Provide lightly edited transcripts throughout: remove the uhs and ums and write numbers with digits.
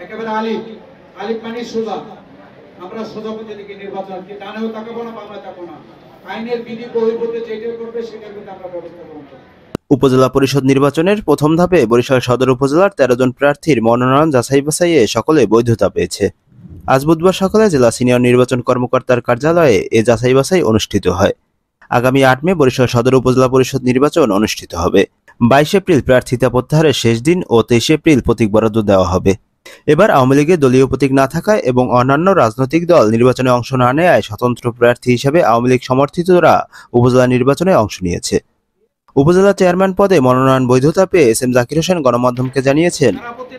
একেবারে আলিফ আলিফ মানে সোজা। আমরা সোজা পথে দিকে নির্বাচন কি ডানেও তাকাবো না বামে তাকাবো না, আইনের বিধি বহির্ভূত যেটা করবে সেটার মধ্যে আমরা ব্যবস্থা গ্রহণ করব। উপজেলা পরিষদ নির্বাচনের প্রথম ধাপে বরিশাল সদর উপজেলার 13 জন প্রার্থীর মনোনয়ন যাচাই বাছাইয়ে সকলে বৈধতা পেয়েছে। আজ বুধবার সকালে জেলা সিনিয়র নির্বাচন কর্মকর্তার কার্যালয়ে এ যাচাই বাছাই অনুষ্ঠিত হয়। আগামী 8 মে বরিশাল সদর উপজেলা পরিষদ নির্বাচন অনুষ্ঠিত হবে। 22 এপ্রিল প্রার্থিতা প্রত্যাহারের শেষ দিন ও 23 এপ্রিল প্রতীক বরাদ্দ দেওয়া হবে। এবার আওয়ামী লীগের দলীয় প্রতীক না থাকায় এবং অন্যান্য রাজনৈতিক দল নির্বাচনে অংশ না নেওয়ায় স্বতন্ত্র প্রার্থী হিসেবে আওয়ামী লীগ সমর্থিতরা উপজেলা নির্বাচনে অংশ নিয়েছে। উপজেলা চেয়ারম্যান পদে মনোনয়ন বৈধতা পেয়ে এস এম জাকির হোসেন গণমাধ্যমকে জানিয়েছেন,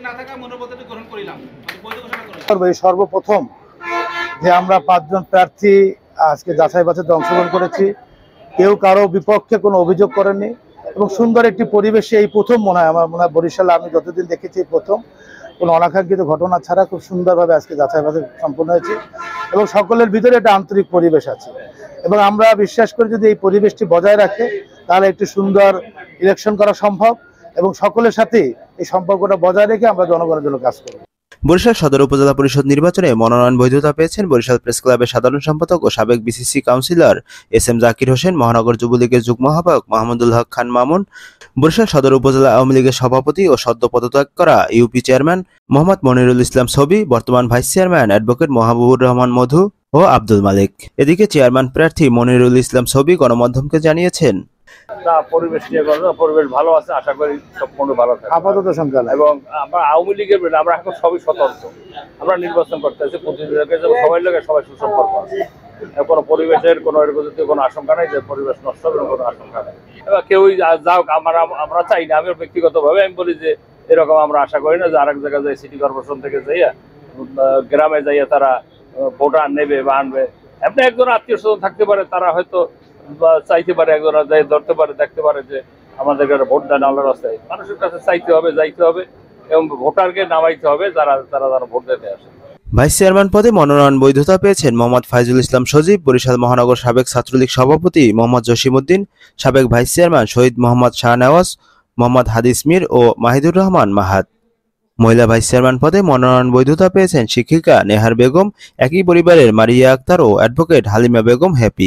সর্বপ্রথম যে আমরা 5 জন প্রার্থী আজকে যাচাই বাছাইতে অংশগ্রহণ করেছি, কেউ কারো বিপক্ষে কোনো অভিযোগ করেননি এবং সুন্দর একটি পরিবেশে এই প্রথম মনে হয় আমার মনে হয় বরিশালে আমি যতদিন দেখেছি প্রথম কোনো অনাকাঙ্ক্ষিত ঘটনা ছাড়া খুব সুন্দরভাবে আজকে যাচাই বাছাই সম্পন্ন হয়েছে এবং সকলের ভিতরে একটা আন্তরিক পরিবেশ আছে এবং আমরা বিশ্বাস করি যদি এই পরিবেশটি বজায় রাখে তাহলে একটি সুন্দর ইলেকশন করা সম্ভব এবং সকলের সাথে এই সম্পর্কটা বজায় রেখে আমরা জনগণের জন্য কাজ করব। বরিশাল সদর উপজেলা পরিষদ নির্বাচনে মনোনয়ন বৈধতা পেয়েছেন বরিশাল প্রেস ক্লাবের সাধারণ সম্পাদক ও সাবেক BCC councillor S M Zakir Hossain, মহানগর যুবলীগের যুগ্ম আহ্বায়ক মাহমুদুল হক খান মামুন, বরিশাল সদর উপজেলা আওয়ামী লীগের সভাপতি ও সদ্য পদত্যাগ করা ইউপি চেয়ারম্যান মোহাম্মদ মনিরুল ইসলাম ছবি, বর্তমান vice chairman advocate Mahbubur Rahman Modhu ও আব্দুল মালিক। এদিকে চেয়ারম্যান প্রার্থী মনিরুল ইসলাম ছবি গণমাধ্যমকে জানিয়েছেন, পরিবেশ নিয়ে পরিবেশ ভালো আছে, আশা করি সম্পূর্ণ ভালো থাকে আপাতত সংখ্যা এবং আমরা আওয়ামী লীগের আমরা এখন সবই স্বতন্ত্র, আমরা নির্বাচন করতে আছি প্রতিনিধিকে সবাই লোকের সবাই সুসম্পর্ক আছে, কোনো পরিবেশের কোনো এরকম কোনো আশঙ্কা নেই যে পরিবেশ নষ্ট হবে কোনো আশঙ্কা নেই। এবার কেউই যাওক আমরা চাই না, আমি ব্যক্তিগতভাবে আমি বলি যে এরকম আমরা আশা করি না যে আরেক জায়গায় যাই সিটি কর্পোরেশন থেকে যাইয়া গ্রামে যাইয়া তারা ভোটার নেবে বা আনবে। এমনি একজন আত্মীয় স্বজন থাকতে পারে, তারা হয়তো চাইতে পারে, একজন ধরতে পারে, দেখতে পারে যে আমাদের ভোট দেন আল্লাহর রাস্তায়, মানুষের কাছে চাইতে হবে, যাইতে হবে এবং ভোটারকে নামাইতে হবে যারা ভোট দিতে আসে। ভাইস চেয়ারম্যান পদে মনোনয়ন বৈধতা পেয়েছেন মোহাম্মদ ফাইজুল ইসলাম সজীব, বরিশাল মহানগর সাবেক ছাত্রলীগ সভাপতি মোহাম্মদ জসিমউদ্দিন, সাবেক ভাইস চেয়ারম্যান শহীদ মোহাম্মদ শাহনেওয়াজ, মোহাম্মদ হাদিস মির ও মাহিদুর রহমান মাহাত। মহিলা ভাইস চেয়ারম্যান পদে মনোনয়ন বৈধতা পেয়েছেন শিক্ষিকা নেহার বেগম, একই পরিবারের মারিয়া আক্তার ও অ্যাডভোকেট হালিমা বেগম হ্যাপি।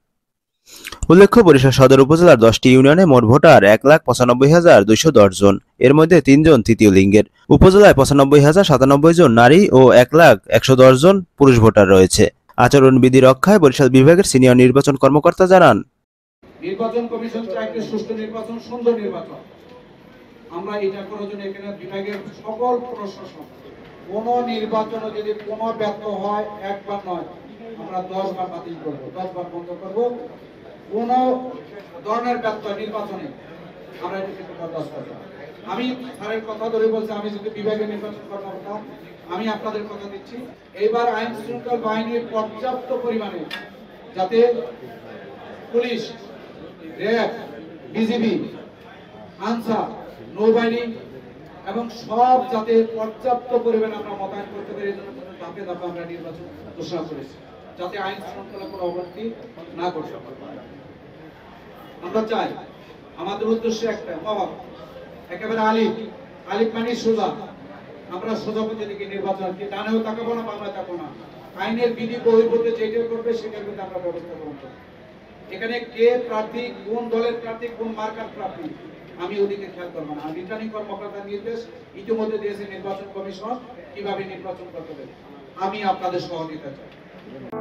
উল্লেখ্য, বরিশাল সদর উপজেলার 10টি ইউনিয়নে মোট ভোটার 1,95,210 জন, এর মধ্যে 3 জন তৃতীয় লিঙ্গের। উপজেলায় 95,097 জন নারী ও 1,110 জন পুরুষ ভোটার রয়েছে। আচরণবিধি রক্ষায় বরিশাল বিভাগের সিনিয়র নির্বাচন কর্মকর্তা জানান, নির্বাচন কমিশন চায় একটি সুষ্ঠু নির্বাচন, সুন্দর নির্বাচন। আমরা এটা করার জন্য এখানে বিভাগের সকল প্রশাসন কোন নির্বাচনে যদি কোনো ব্যর্থ হয় একবার নয়, আমরা 10 বার বাতিল করবো, 10 বার বন্ধ করবো। কোন ধরনের ব্যর্থ নির্বাচনে আমরা এটা কিন্তু বরদাস্ত করব না। আমি স্যারের কথা ধরে বলছি, আমি যদি বিভাগের নির্বাচন কর্মকর্তা, আমি আপনাদের কথা দিচ্ছি এইবার আইন শৃঙ্খলা বাহিনীর পর্যাপ্ত পরিমাণে যাতে পুলিশ, র্যাব, বিজিবি, আনসা, নৌবাহিনী এবং সব যাতে পর্যাপ্ত পরিমাণে আমরা মোতায়েন করতে পারি, এই জন্য ধাপে ধাপে আমরা নির্বাচন ঘোষণা করেছি যাতে আইন শৃঙ্খলা কোনো অবনতি না ঘটে। আমরা চাই আমাদের উদ্দেশ্য একটা, একেবারে আলিফ আলিফ মানে সোজা। আমরা সোজা পথে দিকে নির্বাচন কি ডানেও তাকাবো না বামে তাকাবো না, আইনের বিধি বহির্ভূত যেটা করবে সেটার মধ্যে আমরা ব্যবস্থা গ্রহণ করব। এখানে কে প্রার্থী, কোন দলের প্রার্থী, কোন মার্কার প্রার্থী আমি ওদিকে খেয়াল করবো না। রিটার্নিং কর্মকর্তার নির্দেশ ইতিমধ্যে দিয়েছে নির্বাচন কমিশন কিভাবে নির্বাচন করতে হবে, আমি আপনাদের সহযোগিতা চাই।